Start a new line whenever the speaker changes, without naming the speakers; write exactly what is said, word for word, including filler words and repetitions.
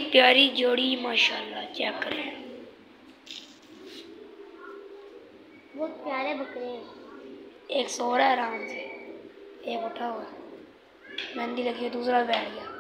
प्यारी जोड़ी माशाल्लाह, चेक करें।
बहुत प्यारे बकरे हैं।
एक सो रहा है आराम से, एक उठा हुआ, मेहंदी लगी है, दूसरा बैठ गया।